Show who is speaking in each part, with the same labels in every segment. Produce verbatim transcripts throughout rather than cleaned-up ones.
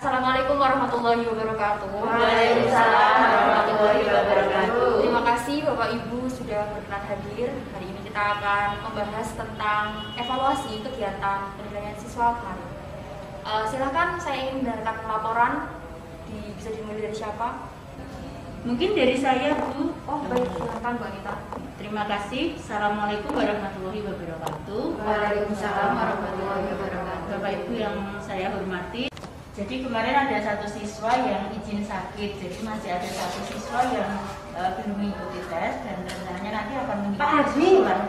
Speaker 1: Assalamualaikum warahmatullahi wabarakatuh.
Speaker 2: Waalaikumsalam warahmatullahi wabarakatuh.
Speaker 1: Terima kasih Bapak Ibu sudah berkenan hadir. Hari ini kita akan membahas tentang evaluasi kegiatan penilaian siswa kemarin. Uh, silakan, saya ingin mendengarkan laporan. Di, bisa dimulai dari siapa?
Speaker 2: Mungkin dari saya, Bu.
Speaker 1: Oh baik, silakan Bu Anita.
Speaker 2: Terima kasih. Assalamualaikum warahmatullahi wabarakatuh.
Speaker 1: Waalaikumsalam warahmatullahi wabarakatuh.
Speaker 2: Bapak Ibu yang saya hormati. Jadi kemarin ada satu siswa yang izin sakit, jadi masih ada satu siswa yang uh, belum mengikuti tes dan rencananya nanti akan mengikuti.
Speaker 3: Pak Haji,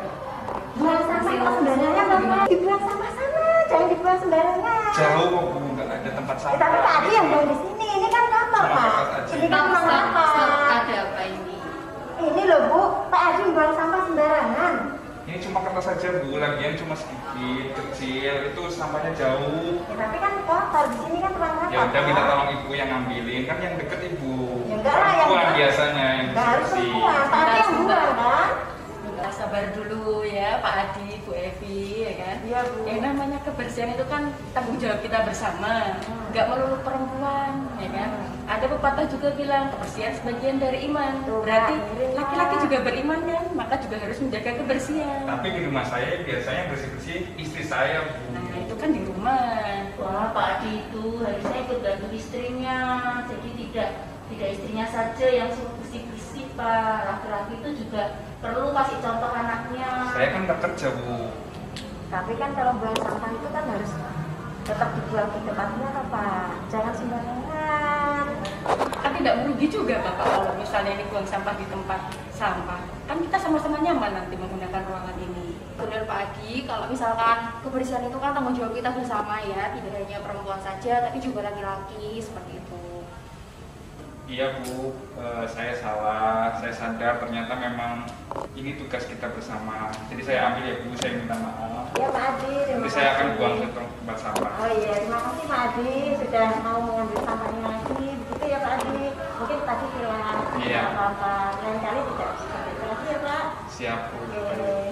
Speaker 3: buang sampah kok sembarangan, Bapak. Dibuang sampah sana, jangan dibuang sembarangan.
Speaker 4: Jauh kok Bu, nggak ada tempat sampah.
Speaker 3: Eh, tapi Pak Haji yang buang di sini, ini kan kotor Pak. Ini kan ruang sampah.
Speaker 2: Ada apa ini?
Speaker 3: Ini loh Bu, Pak Haji buang sampah sembarangan.
Speaker 4: Ini cuma kertas saja Bu, lagian cuma sedikit, kecil, itu sampahnya jauh.
Speaker 3: Ya tapi kan kotor, di sini kan ruang sampah.
Speaker 4: Ya udah minta tolong Ibu yang ngambilin, kan yang deket Ibu.
Speaker 3: Ya enggak lah, yang
Speaker 4: Perempuan
Speaker 3: deket.
Speaker 4: biasanya yang
Speaker 3: Nggak harus
Speaker 4: bersih.
Speaker 3: semua, Pak Haji yang buang kan.
Speaker 2: Enggak, sabar dulu ya Pak Adi, Bu Evi, ya kan?
Speaker 3: Iya Bu.
Speaker 2: Yang namanya kebersihan itu kan tanggung jawab kita bersama, nggak melulu perempuan, ya kan? Ada pepatah juga bilang kebersihan sebagian dari iman.
Speaker 3: Tuh,
Speaker 2: Berarti
Speaker 3: Kak,
Speaker 2: laki-laki juga beriman kan, maka juga harus menjaga kebersihan.
Speaker 4: Tapi di rumah saya biasanya bersih-bersih istri saya Bu.
Speaker 2: Nah itu kan di rumah. Wah Pak Adi itu harusnya ikut bantu istrinya, jadi tidak tidak istrinya saja yang suruh bersih-bersih Pak. Laki-laki itu juga perlu kasih contoh anaknya.
Speaker 4: Saya kan nggak kerja Bu.
Speaker 3: Tapi kan kalau buang sampah itu kan harus tetap dibuang di tempatnya Pak. Jangan sembarangan.
Speaker 2: Kan tidak merugi juga Bapak kalau misalnya ini buang sampah di tempat sampah. Kan kita sama-sama nyaman nanti menggunakan ruangan ini.
Speaker 1: Benar Pak Adi, kalau misalkan kebersihan itu kan tanggung jawab kita bersama ya, tidak hanya perempuan saja, tapi juga laki-laki, seperti itu.
Speaker 4: Iya Bu, eh, saya salah, saya sadar ternyata memang ini tugas kita bersama. Jadi saya ambil ya Bu, saya minta maaf.
Speaker 3: Ya Pak Adi, terima
Speaker 4: Nanti
Speaker 3: kasih.
Speaker 4: saya akan buang ke tempat sampah.
Speaker 3: Oh iya, terima kasih Pak Adi sudah mau mengambil sampahnya lagi. Begitu ya Pak Adi. Mungkin tadi hilang.
Speaker 4: Iya.
Speaker 3: Apa-apa. Lain kali tidak seperti itu lagi ya Pak.
Speaker 4: Siap Bu.
Speaker 3: Oke.